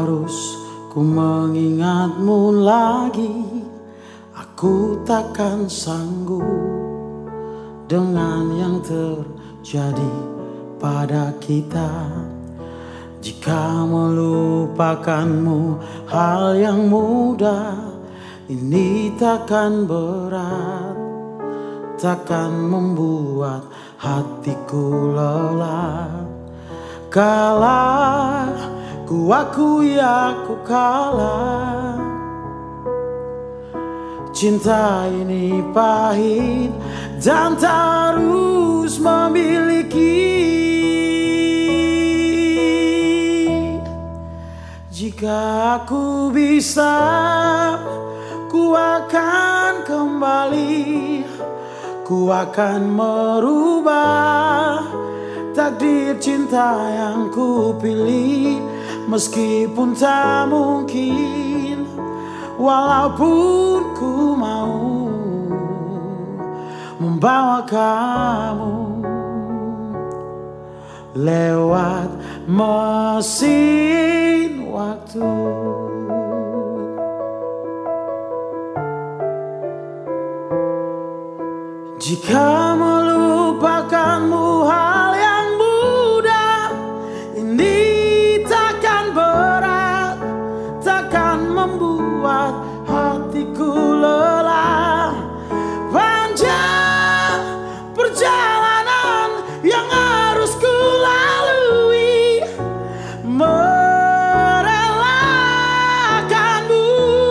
harus ku mengingatmu lagi. Aku takkan sanggup dengan yang terjadi pada kita. Jika melupakanmu hal yang mudah, ini takkan berat, takkan membuat hatiku lelah. Kalah, ku akui aku kalah. Cinta ini pahit dan terus memiliki. Jika aku bisa, ku akan kembali. Ku akan merubah takdir cinta yang ku pilih. Meskipun tak mungkin, walaupun ku mau membawa kamu lewat mesin waktu. Jika melupakanmu hal yang mudah, ini takkan berat, takkan membuat hatiku lelah. Panjang perjalanan yang harus ku lalui, merelakanmu.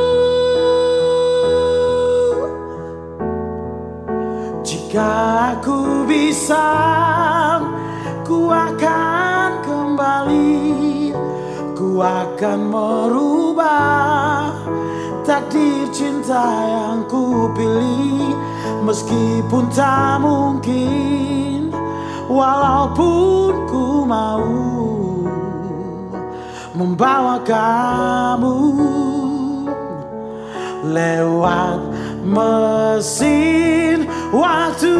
Jika aku bisa, ku akan kembali. Ku akan merubah takdir cinta yang ku pilih. Meskipun tak mungkin, walaupun ku mau membawa kamu lewat mesin waktu.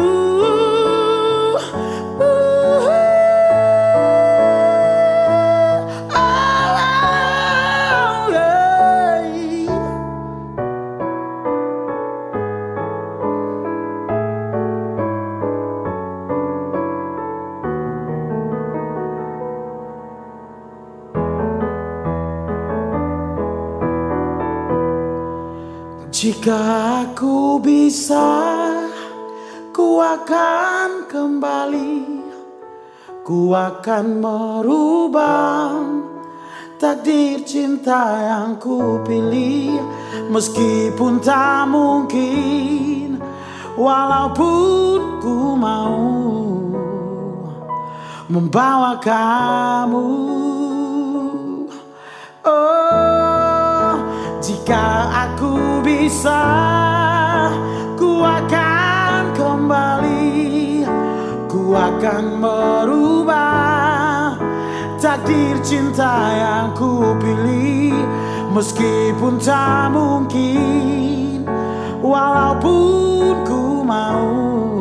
Jika aku bisa, ku akan kembali. Ku akan merubah takdir cinta yang ku pilih. Meskipun tak mungkin, walaupun ku mau membawa kamu. Oh, jika aku bisa, ku akan kembali. Ku akan merubah takdir cinta yang ku pilih. Meskipun tak mungkin, walaupun ku mau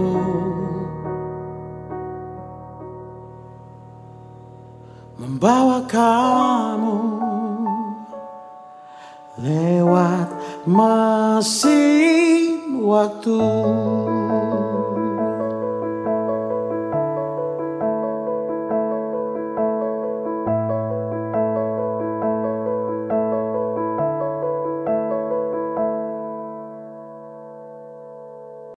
membawa kamu lewat mesin waktu.